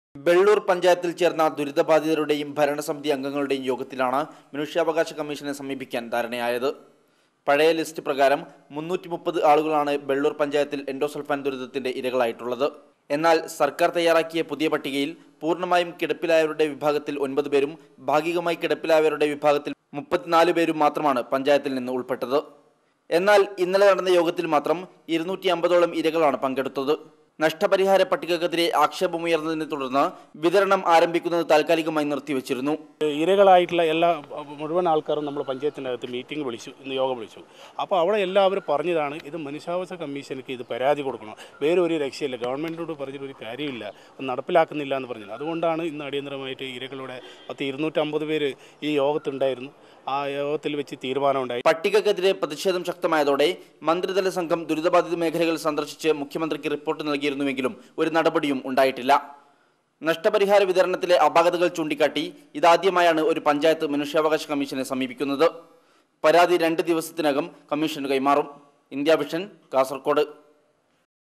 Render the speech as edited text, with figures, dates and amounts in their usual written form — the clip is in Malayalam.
വെള്ളൂർ പഞ്ചായത്തിൽ ചേർന്ന ദുരിതബാധിതരുടെയും ഭരണസമിതി അംഗങ്ങളുടെയും യോഗത്തിലാണ് മനുഷ്യാവകാശ കമ്മീഷനെ സമീപിക്കാൻ ധാരണയായത്. പഴയ ലിസ്റ്റ് പ്രകാരം 330 ആളുകളാണ് വെള്ളൂർ പഞ്ചായത്തിൽ എൻഡോസൾഫാൻ ദുരിതത്തിന്റെ ഇരകളായിട്ടുള്ളത്. എന്നാൽ സർക്കാർ തയ്യാറാക്കിയ പുതിയ പട്ടികയിൽ പൂർണ്ണമായും കിടപ്പിലായവരുടെ വിഭാഗത്തിൽ 9 പേരും ഭാഗികമായി കിടപ്പിലായവരുടെ വിഭാഗത്തിൽ 34 പേരും മാത്രമാണ് പഞ്ചായത്തിൽ നിന്ന് ഉൾപ്പെട്ടത്. എന്നാൽ ഇന്നലെ നടന്ന യോഗത്തിൽ മാത്രം 250ഓളം ഇരകളാണ് പങ്കെടുത്തത്. നഷ്ടപരിഹാര പട്ടികക്കെതിരെ ആക്ഷേപമുയർന്നതിനെ തുടർന്ന് വിതരണം ആരംഭിക്കുന്നത് താൽക്കാലികമായി നിർത്തിവെച്ചിരുന്നു. ഇരകളായിട്ടുള്ള മുഴുവൻ ആൾക്കാരും നമ്മൾ പഞ്ചായത്തിനകത്ത് മീറ്റിംഗ് വിളിച്ചു, ഇന്ന് യോഗം വിളിച്ചു. അപ്പോൾ അവിടെ എല്ലാവരും പറഞ്ഞതാണ് ഇത് മനുഷ്യാവകാശ കമ്മീഷനിക്ക് ഇത് പരാതി കൊടുക്കണം, വേറെ ഒരു രക്ഷയില്ല, ഗവൺമെൻറ്റിനോട് പറഞ്ഞിട്ടൊരു കാര്യമില്ല, നടപ്പിലാക്കുന്നില്ല എന്ന് പറഞ്ഞത്. അതുകൊണ്ടാണ് ഇന്ന് അടിയന്തരമായിട്ട് ഇരകളുടെ 250 പേര് ഈ യോഗത്തുണ്ടായിരുന്നു. ആ യോഗത്തിൽ വെച്ച് തീരുമാനമുണ്ടായി. പട്ടികക്കെതിരെ പ്രതിഷേധം ശക്തമായതോടെ മന്ത്രിതല സംഘം ദുരിതബാധിത മേഖലകൾ സന്ദർശിച്ച് മുഖ്യമന്ത്രിക്ക് റിപ്പോർട്ട് നൽകിയിരുന്നുവെങ്കിലും ഒരു നടപടിയും ഉണ്ടായിട്ടില്ല. നഷ്ടപരിഹാര വിതരണത്തിലെ അപാകതകൾ ചൂണ്ടിക്കാട്ടി ഇതാദ്യമായാണ് ഒരു പഞ്ചായത്ത് മനുഷ്യാവകാശ കമ്മീഷനെ സമീപിക്കുന്നത്. പരാതി 2 ദിവസത്തിനകം കമ്മീഷന് കൈമാറും. India vision, Kasaragod.